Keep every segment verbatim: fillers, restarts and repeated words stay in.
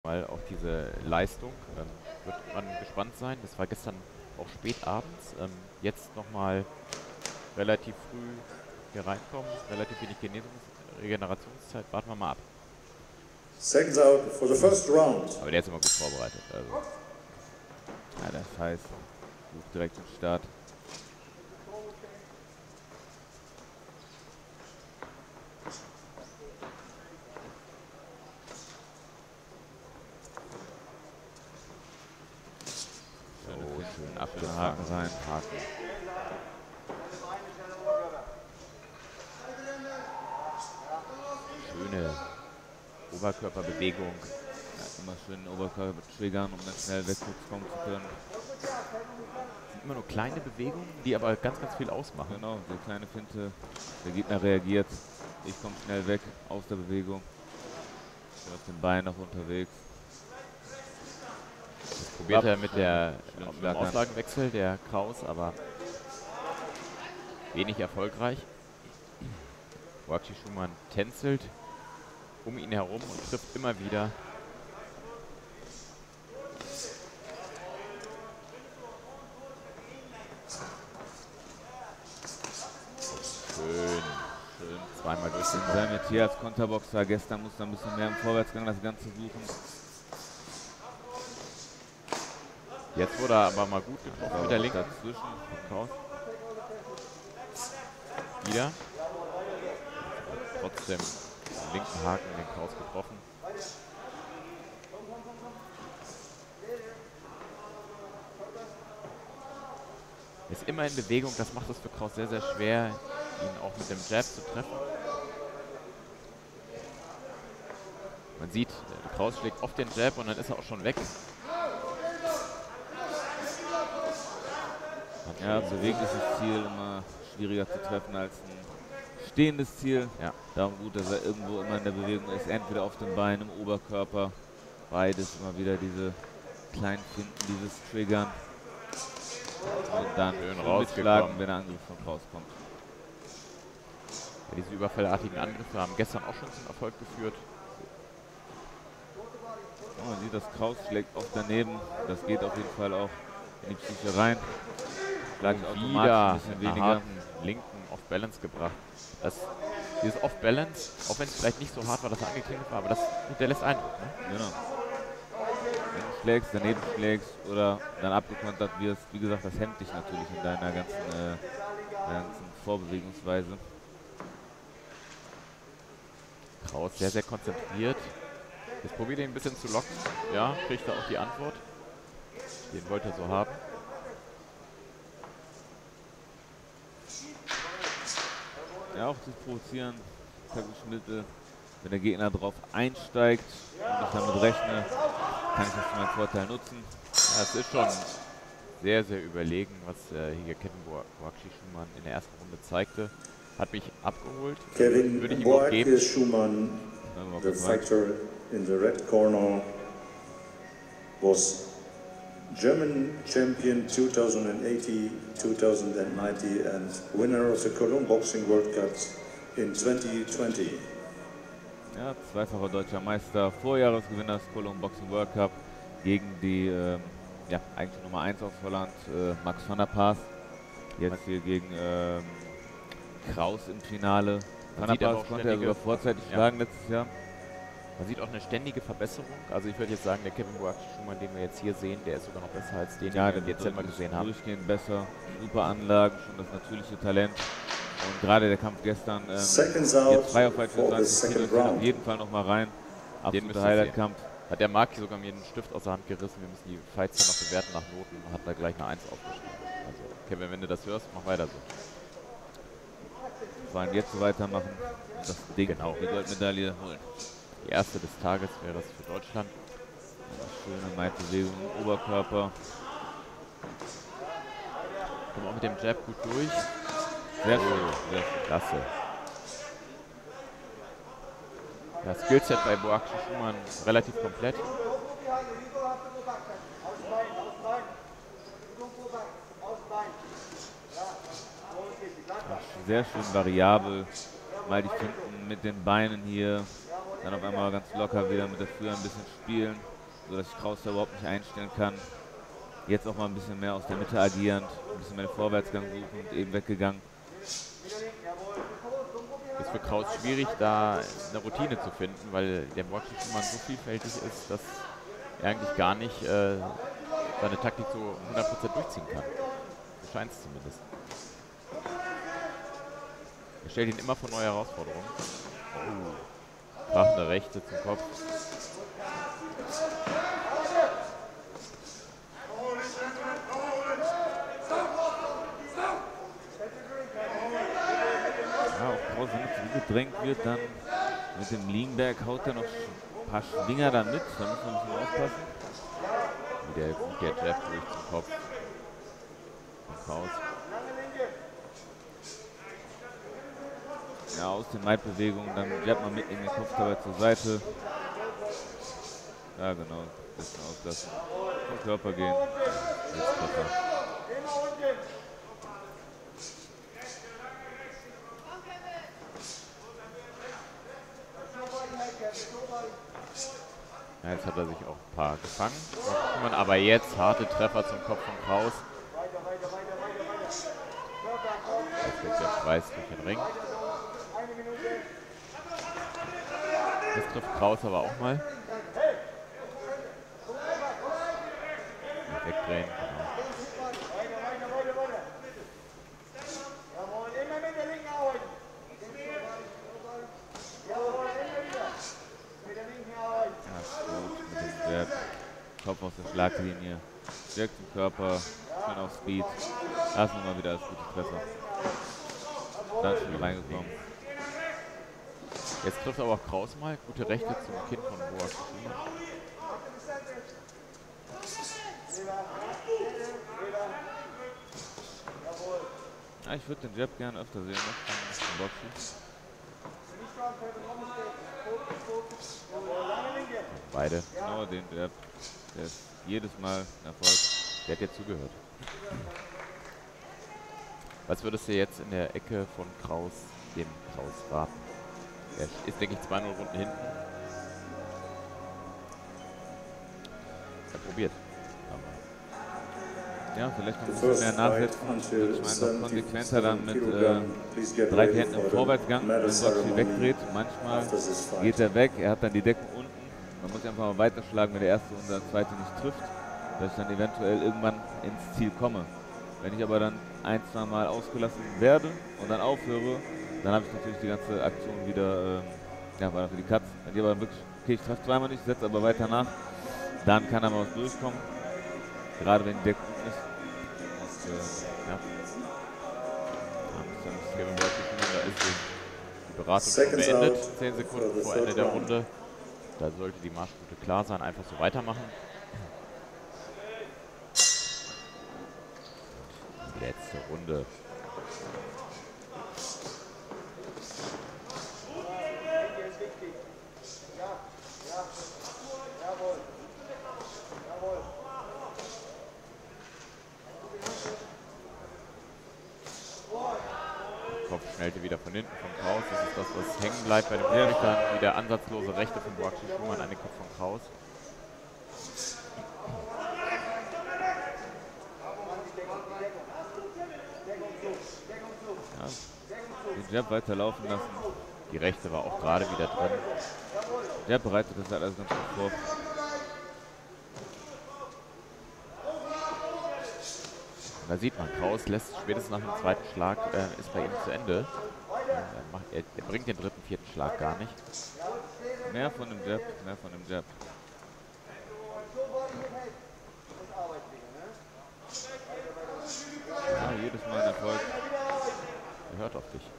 Mal auf diese Leistung. Ähm, wird man gespannt sein. Das war gestern auch spät abends. Ähm, jetzt nochmal relativ früh hier reinkommen. Relativ wenig Genesungs- Regenerationszeit. Warten wir mal ab. Seconds out for the first round. Aber der ist immer gut vorbereitet. Also. Ja, das heißt, sucht direkt den Start. So, schön Haken abgehaken rein. Haken. Schöne Oberkörperbewegung. Ja, immer schön den Oberkörper triggern, um dann schnell wegkommen zu können. Das sind immer nur kleine Bewegungen, die aber ganz, ganz viel ausmachen. Genau, die kleine Finte, der Gegner reagiert. Ich komme schnell weg aus der Bewegung. Bin auf den Beinen noch unterwegs. Das probiert er mit, der, Schön mit dem flackern. Auslagenwechsel, der Kraus, aber wenig erfolgreich. Boakshi Schumann tänzelt um ihn herum und trifft immer wieder. Schön, schön, zweimal durch den Sein mit hier als Konterboxer. Gestern musste er ein bisschen mehr im Vorwärtsgang das Ganze suchen. Jetzt wurde er aber mal gut getroffen mit der linken. Dazwischen. Kraus. Wieder. Trotzdem den linken Haken den Kraus getroffen. Ist immer in Bewegung, das macht es für Kraus sehr, sehr schwer, ihn auch mit dem Jab zu treffen. Man sieht, Kraus schlägt oft den Jab und dann ist er auch schon weg. Ja, bewegliches Ziel immer schwieriger zu treffen als ein stehendes Ziel. Ja. Darum gut, dass er irgendwo immer in der Bewegung ist, entweder auf den Beinen, im Oberkörper. Beides immer wieder diese kleinen Finden, dieses Triggern. Und dann Schön schön rausgekommen. mitschlagen, wenn der Angriff von rauskommt. Ja, diese überfallartigen Angriffe haben gestern auch schon zum Erfolg geführt. Ja, man sieht, das Kraus schlägt oft daneben. Das geht auf jeden Fall auch in die Psyche rein. Schlagen automatisch Wieder ein bisschen einen weniger. harten linken Off-Balance gebracht. Das, dieses Off-Balance, auch wenn es vielleicht nicht so hart war, dass er angeklingelt war, aber das hinterlässt Eindruck. Ne? Genau. Wenn du schlägst, daneben schlägst oder dann abgekontert wirst, wie gesagt, das hemmt dich natürlich in deiner ganzen, äh, ganzen Vorbewegungsweise. Kraus sehr, sehr konzentriert. Jetzt probiert er ihn ein bisschen zu locken. Ja, kriegt er auch die Antwort. Den wollte er so haben. Ja, auch das Provozieren, taktische Mittel. Wenn der Gegner drauf einsteigt und ich damit rechne, kann ich das zu meinem Vorteil nutzen. Ja, es ist schon sehr, sehr überlegen, was äh, hier Kevin Boakshi Schumann in der ersten Runde zeigte. Hat mich abgeholt. Kevin Würde ich ihm auch geben. Boakshi Schumann, Wenn wir mal the kurz rein. fighter in the red corner, was German champion two thousand eighty, two thousand ninety and winner of the Cologne Boxing World Cup in twenty twenty. Ja, zweifacher deutscher Meister, Vorjahresgewinner des Cologne Boxing World Cup gegen die ähm, ja, eigentlich Nummer eins aus Holland, äh, Max van der Paas. Jetzt hier gegen ähm, Kraus im Finale. Van der sieht aber Paas auch konnte er sogar ständige- vorzeitig Ja. schlagen letztes Jahr. Man sieht auch eine ständige Verbesserung. Also ich würde jetzt sagen, der Kevin Boakshi Schumann, den wir jetzt hier sehen, der ist sogar noch besser als den, Ja, den wir der im Dezember gesehen haben. durchgehend besser, super Anlagen, schon das natürliche Talent. Und gerade der Kampf gestern, ähm, Seconds out jetzt Freier Fight for the vierundzwanzig, second Kilo, auf round. jeden Fall noch mal rein. müsst Absoluter ihr Highlight-Kampf. Hat der Marc sogar mir den Stift aus der Hand gerissen. Wir müssen die Fights hier noch bewerten nach Noten. Hat da gleich eine eins aufgeschrieben. Also Kevin, wenn du das hörst, mach weiter so. Vor allem jetzt so weitermachen und das Ding, Genau. die Goldmedaille holen. Die erste des Tages wäre es für Deutschland. Schöne Meitbewegung im Oberkörper. Kommt auch mit dem Jab gut durch. Sehr schön, sehr schön. Klasse. Ja, Skillset bei Boakshi Schumann relativ komplett. Sehr schön variabel. Mal die Finden mit den Beinen hier. Dann auf einmal ganz locker wieder mit der Fühler ein bisschen spielen. sodass ich Kraus da überhaupt nicht einstellen kann. Jetzt auch mal ein bisschen mehr aus der Mitte agierend, ein bisschen mehr den Vorwärtsgang suchend, eben weggegangen. Ist für Kraus schwierig, da eine Routine zu finden, weil der Boxing-Schumann so vielfältig ist, dass er eigentlich gar nicht äh, seine Taktik so hundert Prozent durchziehen kann. So scheint es zumindest. Er stellt ihn immer vor neue Herausforderungen. Oh. Krachende Rechte zum Kopf. Ja, auch Kraus, wenn er zurückgedrängt wird, dann mit dem Liegenberg haut er noch ein paar Schwinger da mit. Da muss man ein bisschen aufpassen. Wieder der Jeff durch zum Kopf. Und Kraus. Ja, aus den Maid-Bewegungen, dann jabbt man mit in den Kopf dabei zur Seite. Ja, genau. Ein bisschen auslassen. Vom Körper gehen. Jetzt Treffer. Ja, jetzt hat er sich auch ein paar gefangen. Aber jetzt harte Treffer zum Kopf von Kraus. Jetzt wird der Schweiß durch den Ring. Das trifft Kraus aber auch mal. Wegdrehen, genau. Der Kopf aus der Schlaglinie, direkt zum Körper, schön auf Speed. Da ist nochmal wieder als gute Treffer. Dann schon reingekommen. Jetzt trifft aber auch Kraus mal. Gute Rechte zum Kinn von Boak. Ja, ich würde den Jab gerne öfter sehen, noch vom Boxen. Beide. Genau, den Jab. Der ist jedes Mal ein Erfolg. Der hat dir zugehört. Was würdest du jetzt in der Ecke von Kraus, dem Kraus raten? Er ist, denke ich, zwei null Runden hinten. Er probiert. Ja, vielleicht noch ein bisschen mehr nachsetzen. Ich meine, noch konsequenter dann mit äh, drei Händen im Vorwärtsgang, wenn Boxy wegdreht. Manchmal geht er weg, er hat dann die Deckung unten. Man muss einfach mal weiterschlagen, wenn der erste und der zweite nicht trifft, dass ich dann eventuell irgendwann ins Ziel komme. Wenn ich aber dann ein, zwei Mal ausgelassen werde und dann aufhöre, dann habe ich natürlich die ganze Aktion wieder, äh, ja, war für die Katz. Wenn ich aber wirklich, okay, ich treffe zweimal nicht, setze aber weiter nach, dann kann aber was durchkommen. Gerade wenn die Deckung gut ist. Und, äh, ja. Da ist die Beratung schon beendet. zehn Sekunden vor Ende der Runde. Da sollte die Marschroute klar sein. Einfach so weitermachen. Letzte Runde. Kopf schnellte wieder von hinten von Kraus. Das ist das, was hängen bleibt bei den Richtern. Wie der ansatzlose Rechte von Boakshi Schumann an den Kopf von Kraus. Ja, den Jab weiterlaufen lassen. Die Rechte war auch gerade wieder drin. Der bereitet das halt alles ganz gut vor. Da sieht man, Kraus lässt spätestens nach dem zweiten Schlag, äh, ist bei ihm zu Ende. Er, macht, er, er bringt den dritten, vierten Schlag gar nicht. Mehr von dem Jab, mehr von dem Jab. Ja, jedes Mal ein Erfolg. Er hört auf dich.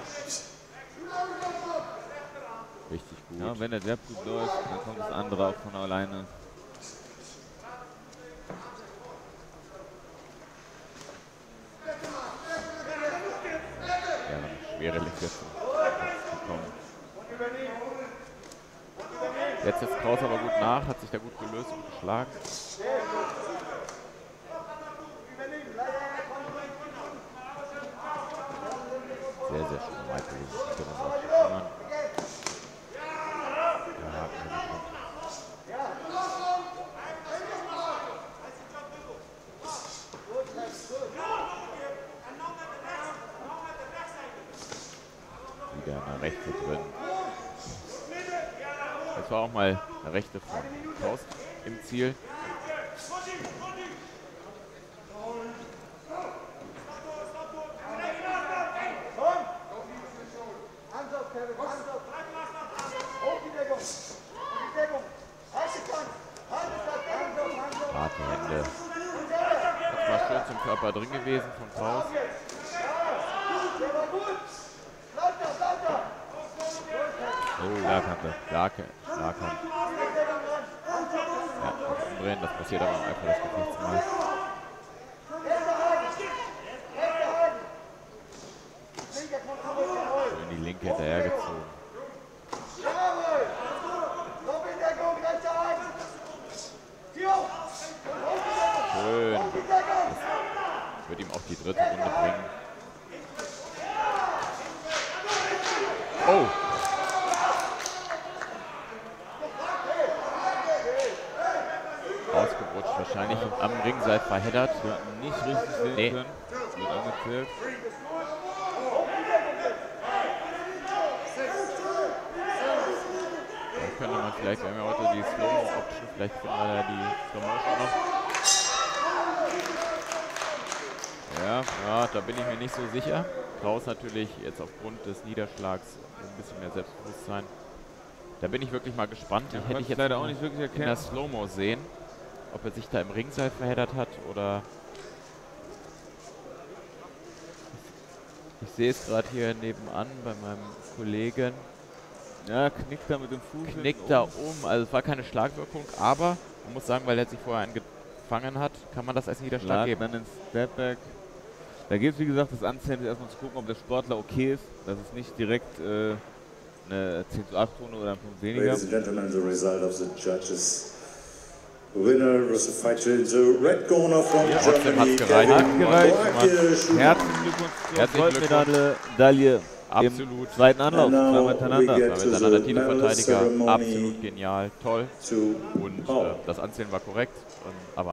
Richtig gut. Ja, wenn der Jab gut läuft, dann kommt das andere auch von alleine. Ja, eine schwere Linke bekommen. Jetzt setzt Kraus aber gut nach, hat sich da gut gelöst und geschlagen. Sehr, sehr schön. Michael. Ja, Eine rechte drin. Jetzt war auch mal eine rechte von Faust im Ziel. Harte Hände. Das war schön zum Körper drin gewesen von Faust. Oh, Schlagkante. Starke, Schlaghand. Ja, umdrehen, das passiert aber einfach das Gefechtsmal. Schön die linke hinterhergezogen. Schön. Das wird ihm auch die dritte Runde bringen. Oh! Ausgerutscht, wahrscheinlich am Ringseil verheddert. Ja, nicht richtig sehen Nee. können. Wird angezählt. Da könnte man vielleicht, wir haben ja heute die Slow-Mo-Option, vielleicht finden wir da die Slow-Motion noch. Ja, ja, da bin ich mir nicht so sicher. Kraus natürlich jetzt aufgrund des Niederschlags ein bisschen mehr Selbstbewusstsein. Da bin ich wirklich mal gespannt. Ja, Die hätte ich jetzt leider noch auch nicht wirklich in erkennen. der Slow-Mo sehen, ob er sich da im Ringseil verheddert hat oder... Ich sehe es gerade hier nebenan bei meinem Kollegen. Ja, knickt da mit dem Fuß. Knickt hinten da um. um. Also es war keine Schlagwirkung, aber man muss sagen, weil er sich vorher einen gefangen hat, kann man das als Niederschlag Lag geben. dann ins Stepback. Da gibt es, wie gesagt, das Anzeichen ist erstmal zu gucken, ob der Sportler okay ist. Das ist nicht direkt äh, eine zehn zu acht Runde oder ein Punkt weniger. Ladies and gentlemen, the result of the judges. Winner was a fighter in the red corner from Ja, trotzdem Germany. hat's gereicht. Kevin Hat gereicht. Boake Schumann. Herzlichen Glückwunsch zur Herzlichen Goldmedaille, Medaille Absolut. im zweiten Anlauf. And now Zweimal hintereinander. we get Zwei to miteinander the Titelverteidiger. medal ceremony Absolut genial, toll. to Und Paul. äh, das Anzählen war korrekt. Ähm, aber